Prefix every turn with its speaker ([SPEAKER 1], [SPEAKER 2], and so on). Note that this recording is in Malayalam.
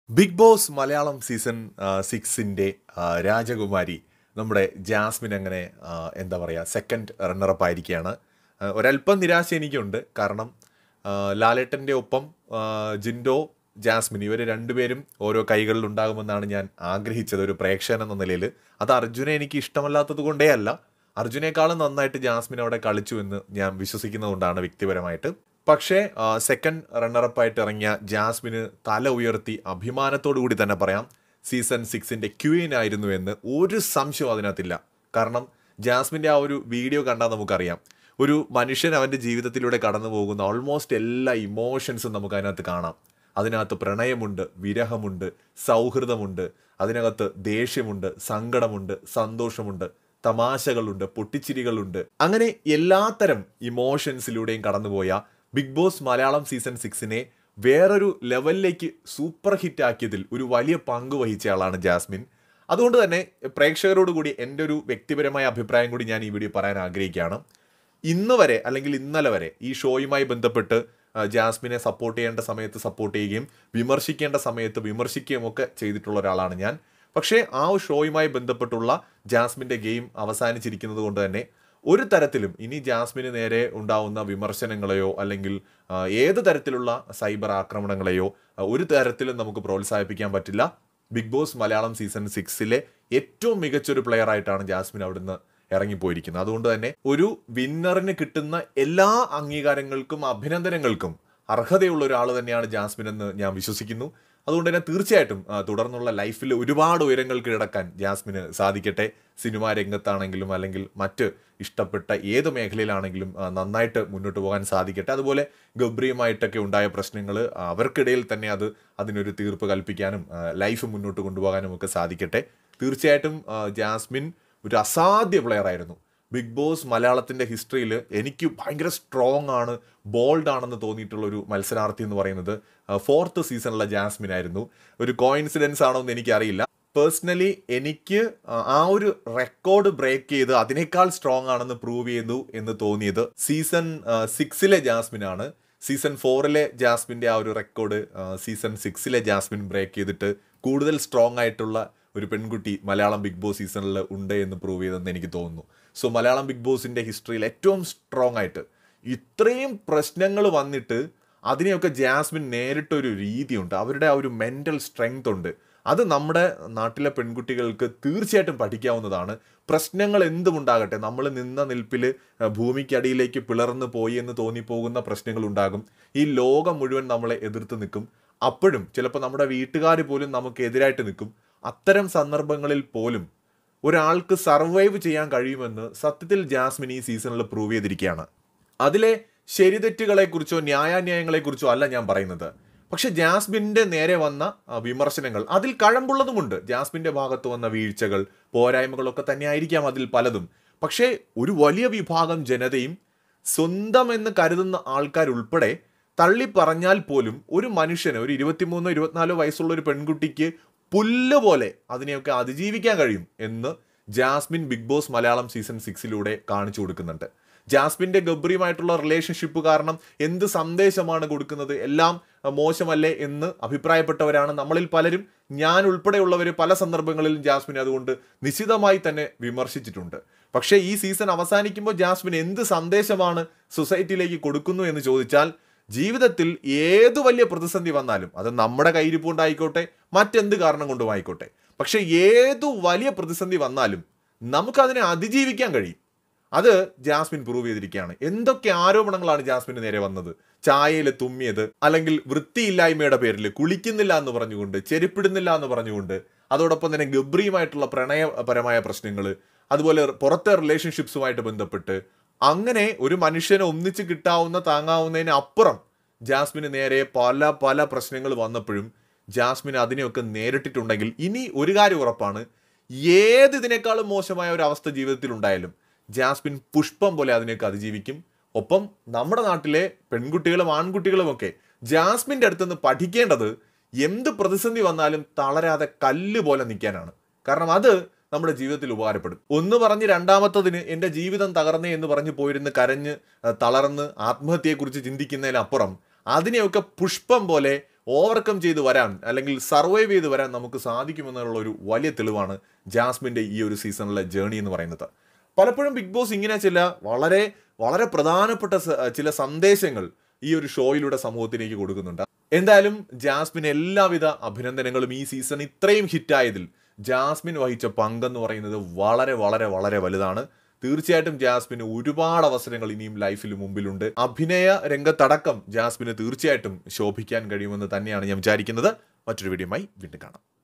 [SPEAKER 1] ബിഗ് ബോസ് മലയാളം സീസൺ 6ന്റെ രാജകുമാരി നമ്മുടെ ജാസ്മിൻ അങ്ങനെ എന്താ പറയുക സെക്കൻഡ് റണ്ണറപ്പ് ആയിരിക്കുകയാണ്. ഒരല്പം നിരാശ എനിക്കുണ്ട്. കാരണം ലാലേട്ടൻ്റെ ഒപ്പം ജിൻഡോ, ജാസ്മിൻ ഇവർ രണ്ടുപേരും ഓരോ കൈകളിൽ ഉണ്ടാകുമെന്നാണ് ഞാൻ ആഗ്രഹിച്ചത് ഒരു പ്രേക്ഷകൻ എന്ന നിലയിൽ. അത് അർജുനെ എനിക്ക് ഇഷ്ടമല്ലാത്തത് കൊണ്ടേ അല്ല, അർജുനേക്കാളും നന്നായിട്ട് ജാസ്മിൻ അവിടെ കളിച്ചു എന്ന് ഞാൻ വിശ്വസിക്കുന്നതുകൊണ്ടാണ് വ്യക്തിപരമായിട്ട്. പക്ഷേ സെക്കൻഡ് റണ്ണറപ്പായിട്ട് ഇറങ്ങിയ ജാസ്മിന് തല ഉയർത്തി അഭിമാനത്തോടു കൂടി തന്നെ പറയാം സീസൺ 6ന്റെ ക്വീൻ ആയിരുന്നു എന്ന് ഒരു സംശയവും അതിനകത്തില്ല. കാരണം ജാസ്മിൻ്റെ ആ ഒരു വീഡിയോ കണ്ടാൽ നമുക്കറിയാം, ഒരു മനുഷ്യൻ അവൻ്റെ ജീവിതത്തിലൂടെ കടന്നു പോകുന്ന ഓൾമോസ്റ്റ് എല്ലാ ഇമോഷൻസും നമുക്ക് അതിനകത്ത് കാണാം. അതിനകത്ത് പ്രണയമുണ്ട്, വിരഹമുണ്ട്, സൗഹൃദമുണ്ട്, അതിനകത്ത് ദേഷ്യമുണ്ട്, സങ്കടമുണ്ട്, സന്തോഷമുണ്ട്, തമാശകളുണ്ട്, പൊട്ടിച്ചിരികളുണ്ട്. അങ്ങനെ എല്ലാത്തരം ഇമോഷൻസിലൂടെയും കടന്നുപോയ ബിഗ് ബോസ് മലയാളം സീസൺ 6നെ വേറൊരു ലെവലിലേക്ക് സൂപ്പർ ഹിറ്റ് ആക്കിയതിൽ ഒരു വലിയ പങ്ക് വഹിച്ച ആളാണ് ജാസ്മിൻ. അതുകൊണ്ട് തന്നെ പ്രേക്ഷകരോട് കൂടി എൻ്റെ ഒരു വ്യക്തിപരമായ അഭിപ്രായം കൂടി ഞാൻ ഈ വീഡിയോ പറയാൻ ആഗ്രഹിക്കുകയാണ്. ഇന്ന് വരെ അല്ലെങ്കിൽ ഇന്നലെ വരെ ഈ ഷോയുമായി ബന്ധപ്പെട്ട് ജാസ്മിനെ സപ്പോർട്ട് ചെയ്യേണ്ട സമയത്ത് സപ്പോർട്ട് ചെയ്യുകയും വിമർശിക്കേണ്ട സമയത്ത് വിമർശിക്കുകയും ഒക്കെ ചെയ്തിട്ടുള്ള ഒരാളാണ് ഞാൻ. പക്ഷേ ആ ഷോയുമായി ബന്ധപ്പെട്ടുള്ള ജാസ്മിൻ്റെ ഗെയിം അവസാനിച്ചിരിക്കുന്നത് കൊണ്ട് തന്നെ ഒരു തരത്തിലും ഇനി ജാസ്മിന് നേരെ ഉണ്ടാവുന്ന വിമർശനങ്ങളെയോ അല്ലെങ്കിൽ ഏത് തരത്തിലുള്ള സൈബർ ആക്രമണങ്ങളെയോ ഒരു തരത്തിലും നമുക്ക് പ്രോത്സാഹിപ്പിക്കാൻ പറ്റില്ല. ബിഗ് ബോസ് മലയാളം സീസൺ 6ലെ ഏറ്റവും മികച്ചൊരു പ്ലെയർ ആയിട്ടാണ് ജാസ്മിൻ അവിടുന്ന് ഇറങ്ങിപ്പോയിരിക്കുന്നത്. അതുകൊണ്ട് തന്നെ ഒരു വിന്നറിന് കിട്ടുന്ന എല്ലാ അംഗീകാരങ്ങൾക്കും അഭിനന്ദനങ്ങൾക്കും അർഹതയുള്ള ഒരാൾ തന്നെയാണ് ജാസ്മിൻ എന്ന് ഞാൻ വിശ്വസിക്കുന്നു. അതുകൊണ്ട് തന്നെ തീർച്ചയായിട്ടും തുടർന്നുള്ള ലൈഫിൽ ഒരുപാട് ഉയരങ്ങൾ കീഴടക്കാൻ ജാസ്മിന് സാധിക്കട്ടെ. സിനിമാ രംഗത്താണെങ്കിലും അല്ലെങ്കിൽ മറ്റ് ഇഷ്ടപ്പെട്ട ഏത് മേഖലയിലാണെങ്കിലും നന്നായിട്ട് മുന്നോട്ട് പോകാൻ സാധിക്കട്ടെ. അതുപോലെ ഗബ്രിയുമായിട്ടൊക്കെ ഉണ്ടായ പ്രശ്നങ്ങൾ അവർക്കിടയിൽ തന്നെ അതിനൊരു തീർപ്പ് കൽപ്പിക്കാനും ലൈഫ് മുന്നോട്ട് കൊണ്ടുപോകാനും ഒക്കെ സാധിക്കട്ടെ. തീർച്ചയായിട്ടും ജാസ്മിൻ ഒരു അസാധ്യ പ്ലെയർ ആയിരുന്നു. ബിഗ് ബോസ് മലയാളത്തിൻ്റെ ഹിസ്റ്ററിയിൽ എനിക്ക് ഭയങ്കര സ്ട്രോങ് ആണ്, ബോൾഡ് ആണെന്ന് തോന്നിയിട്ടുള്ള ഒരു മത്സരാർത്ഥി എന്ന് പറയുന്നത് 4th സീസണിലെ ജാസ്മിൻ ആയിരുന്നു. ഒരു കോയിൻസിഡൻസ് ആണോ എന്ന് എനിക്കറിയില്ല. പേഴ്സണലി എനിക്ക് ആ ഒരു റെക്കോർഡ് ബ്രേക്ക് ചെയ്ത് അതിനേക്കാൾ സ്ട്രോങ് ആണെന്ന് പ്രൂവ് ചെയ്തു എന്ന് തോന്നിയത് സീസൺ 6ലെ ജാസ്മിനാണ്. സീസൺ 4ലെ ജാസ്മിൻ്റെ ആ ഒരു റെക്കോർഡ് സീസൺ 6ലെ ജാസ്മിൻ ബ്രേക്ക് ചെയ്തിട്ട് കൂടുതൽ സ്ട്രോങ് ആയിട്ടുള്ള ഒരു പെൺകുട്ടി മലയാളം ബിഗ് ബോസ് സീസണിൽ ഉണ്ട് എന്ന് പ്രൂവ് ചെയ്തെന്ന് എനിക്ക് തോന്നുന്നു. സോ മലയാളം ബിഗ് ബോസിൻ്റെ ഹിസ്റ്ററിയിൽ ഏറ്റവും സ്ട്രോങ് ആയിട്ട് ഇത്രയും പ്രശ്നങ്ങൾ വന്നിട്ട് അതിനെയൊക്കെ ജാസ്മിൻ നേരിട്ടൊരു രീതിയുണ്ട്, അവരുടെ ആ ഒരു മെൻ്റൽ സ്ട്രെങ്ത് ഉണ്ട്. അത് നമ്മുടെ നാട്ടിലെ പെൺകുട്ടികൾക്ക് തീർച്ചയായിട്ടും പഠിക്കാവുന്നതാണ്. പ്രശ്നങ്ങൾ എന്തുമുണ്ടാകട്ടെ, നമ്മൾ നിന്ന നിൽപ്പിൽ ഭൂമിക്കടിയിലേക്ക് പിളർന്നു പോയി എന്ന് തോന്നിപ്പോകുന്ന പ്രശ്നങ്ങളുണ്ടാകും. ഈ ലോകം മുഴുവൻ നമ്മളെ എതിർത്ത് നിൽക്കും. അപ്പോഴും ചിലപ്പോൾ നമ്മുടെ വീട്ടുകാർ പോലും നമുക്ക് എതിരായിട്ട് നിൽക്കും. അത്തരം സന്ദർഭങ്ങളിൽ പോലും ഒരാൾക്ക് സർവൈവ് ചെയ്യാൻ കഴിയുമെന്ന് സത്യത്തിൽ ജാസ്മിൻ ഈ സീസണിൽ പ്രൂവ് ചെയ്തിരിക്കുകയാണ്. അതിലെ ശരിതെറ്റുകളെക്കുറിച്ചോ ന്യായാന്യായങ്ങളെക്കുറിച്ചോ അല്ല ഞാൻ പറയുന്നത്. പക്ഷെ ജാസ്മിൻ്റെ നേരെ വന്ന വിമർശനങ്ങൾ അതിൽ കഴമ്പുള്ളതുമുണ്ട്. ജാസ്മിൻ്റെ ഭാഗത്ത് വന്ന വീഴ്ചകൾ, പോരായ്മകളൊക്കെ തന്നെയായിരിക്കാം അതിൽ പലതും. പക്ഷേ ഒരു വലിയ വിഭാഗം ജനതയും സ്വന്തം എന്ന് കരുതുന്ന ആൾക്കാരുൾപ്പെടെ തള്ളി പറഞ്ഞാൽ പോലും ഒരു മനുഷ്യന്, ഒരു 23-24 വയസ്സുള്ള ഒരു പെൺകുട്ടിക്ക് പുല്ല് പോലെ അതിനെയൊക്കെ അതിജീവിക്കാൻ കഴിയും എന്ന് Jasmine Big Boss Malayalam season 6ലൂടെ കാണിച്ചു കൊടുക്കുന്നുണ്ട്. ജാസ്മിൻ്റെ ഗബ്രിയുമായിട്ടുള്ള റിലേഷൻഷിപ്പ് കാരണം എന്ത് സന്ദേശമാണ് കൊടുക്കുന്നത്, എല്ലാം മോശമല്ലേ എന്ന് അഭിപ്രായപ്പെട്ടവരാണ് നമ്മളിൽ പലരും. ഞാൻ ഉൾപ്പെടെയുള്ളവർ പല സന്ദർഭങ്ങളിലും ജാസ്മിൻ അതുകൊണ്ട് നിശിതമായി തന്നെ വിമർശിച്ചിട്ടുണ്ട്. പക്ഷേ ഈ സീസൺ അവസാനിക്കുമ്പോൾ ജാസ്മിൻ എന്ത് സന്ദേശമാണ് സൊസൈറ്റിയിലേക്ക് കൊടുക്കുന്നു എന്ന് ചോദിച്ചാൽ, ജീവിതത്തിൽ ഏത് വലിയ പ്രതിസന്ധി വന്നാലും, അത് നമ്മുടെ കയ്യിരിപ്പുണ്ടായിക്കോട്ടെ മറ്റെന്ത് കാരണം കൊണ്ടും ആയിക്കോട്ടെ, പക്ഷേ ഏതു വലിയ പ്രതിസന്ധി വന്നാലും നമുക്കതിനെ അതിജീവിക്കാൻ കഴിയും. അത് ജാസ്മിൻ പ്രൂവ് ചെയ്തിരിക്കുകയാണ്. എന്തൊക്കെ ആരോപണങ്ങളാണ് ജാസ്മിന് നേരെ വന്നത്. ചായയിൽ തുമ്മിയത്, അല്ലെങ്കിൽ വൃത്തിയില്ലായ്മയുടെ പേരിൽ കുളിക്കുന്നില്ല എന്ന് പറഞ്ഞുകൊണ്ട്, ചെരുപ്പിടുന്നില്ല എന്ന് പറഞ്ഞുകൊണ്ട്, അതോടൊപ്പം തന്നെ ഗബ്രിയുമായിട്ടുള്ള പ്രണയപരമായ പ്രശ്നങ്ങൾ, അതുപോലെ പുറത്തെ റിലേഷൻഷിപ്സുമായിട്ട് ബന്ധപ്പെട്ട്, അങ്ങനെ ഒരു മനുഷ്യനെ ഒന്നിച്ച് കിട്ടാവുന്ന താങ്ങാവുന്നതിന് അപ്പുറം ജാസ്മിന് നേരെ പല പല പ്രശ്നങ്ങൾ വന്നപ്പോഴും ജാസ്മിൻ അതിനെയൊക്കെ നേരിട്ടിട്ടുണ്ടെങ്കിൽ ഇനി ഒരു കാര്യം ഉറപ്പാണ്, ഇതിനേക്കാളും മോശമായ ഒരു അവസ്ഥ ജീവിതത്തിൽ ഉണ്ടായാലും ജാസ്മിൻ പുഷ്പം പോലെ അതിനെയൊക്കെ അതിജീവിക്കും. ഒപ്പം നമ്മുടെ നാട്ടിലെ പെൺകുട്ടികളും ആൺകുട്ടികളും ഒക്കെ ജാസ്മിൻ്റെ അടുത്തുനിന്ന് പഠിക്കേണ്ടത് എന്ത് പ്രതിസന്ധി വന്നാലും തളരാതെ കല്ല് പോലെ നിൽക്കാനാണ്. കാരണം അത് നമ്മുടെ ജീവിതത്തിൽ ഉപകാരപ്പെടും. ഒന്ന് പറഞ്ഞ് രണ്ടാമത്തതിന് എൻ്റെ ജീവിതം തകർന്നേ എന്ന് പറഞ്ഞ് പോയിരുന്ന് കരഞ്ഞ് തളർന്ന് ആത്മഹത്യയെക്കുറിച്ച് ചിന്തിക്കുന്നതിനപ്പുറം അതിനെയൊക്കെ പുഷ്പം പോലെ ഓവർകം ചെയ്ത് വരാൻ അല്ലെങ്കിൽ സർവൈവ് ചെയ്ത് വരാൻ നമുക്ക് സാധിക്കുമെന്നുള്ള ഒരു വലിയ തെളിവാണ് ജാസ്മിൻ്റെ ഈ ഒരു സീസണിലെ ജേണി എന്ന് പറയുന്നത്. പലപ്പോഴും ബിഗ് ബോസ് ഇങ്ങനെ ചില വളരെ വളരെ പ്രധാനപ്പെട്ട ചില സന്ദേശങ്ങൾ ഈ ഒരു ഷോയിലൂടെ സമൂഹത്തിലേക്ക് കൊടുക്കുന്നുണ്ട്. എന്തായാലും ജാസ്മിന് എല്ലാവിധ അഭിനന്ദനങ്ങളും. ഈ സീസൺ ഇത്രയും ഹിറ്റായതിൽ ജാസ്മിൻ വഹിച്ച പങ്കെന്ന് പറയുന്നത് വളരെ വളരെ വളരെ വലുതാണ്. തീർച്ചയായിട്ടും ജാസ്മിന് ഒരുപാട് അവസരങ്ങൾ ഇനിയും ലൈഫിൽ മുമ്പിലുണ്ട്. അഭിനയ രംഗത്തടക്കം ജാസ്മിന് തീർച്ചയായിട്ടും ശോഭിക്കാൻ കഴിയുമെന്ന് തന്നെയാണ് ഞാൻ വിചാരിക്കുന്നത്. മറ്റൊരു വീഡിയോയുമായി വീണ്ടും കാണാം.